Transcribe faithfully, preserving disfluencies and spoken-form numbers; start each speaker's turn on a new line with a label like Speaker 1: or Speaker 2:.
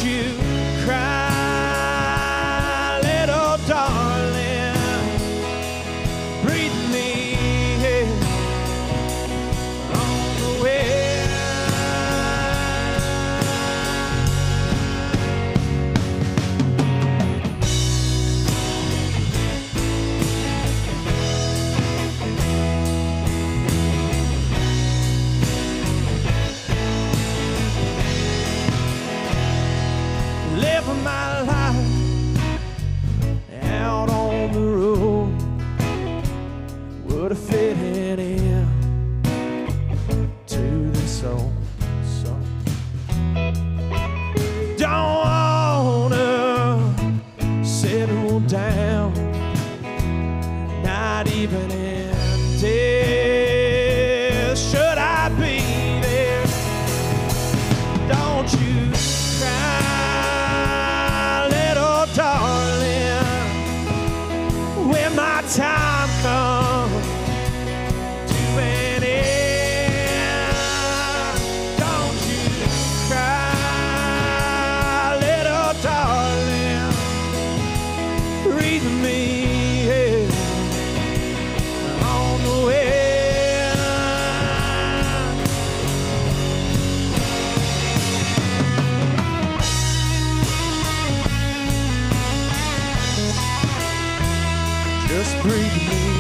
Speaker 1: you cry, little darling. Breathe me on the wind. Living my life out on the road, would have fit in to this old song. Don't wanna settle down, not even in death. Should I be there? Don't you cry, little darling, when my time comes to an end. Don't you cry, little darling. Breathe me on the wind. Just breathe me